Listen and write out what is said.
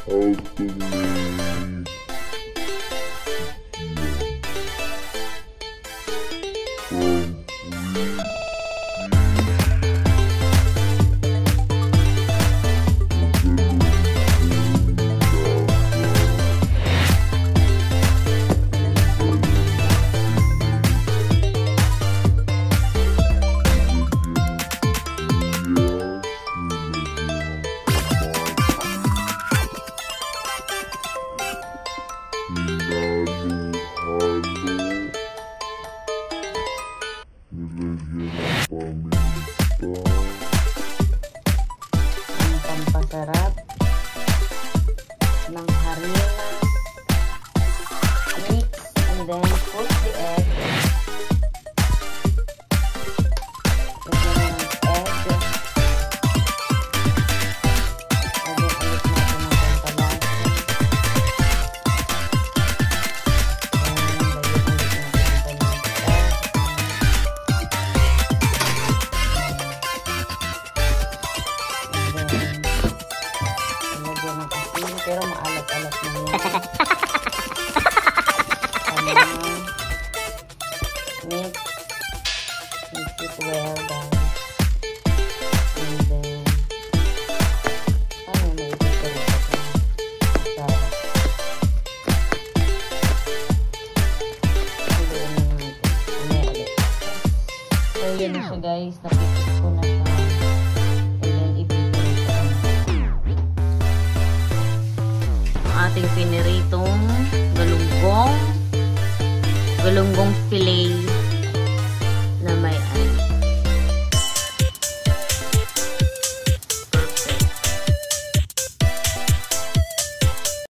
Pampasarap ng harina, mix, and then put the egg. Lagyan ng egg. Lagyan ulit natin ng pampalasa. Pero maalat-alat na yan. Mix it well, guys. And then, may ito ito. So, yun na siya, guys. Napipit ko na siya. Ating piniritong galunggong filet.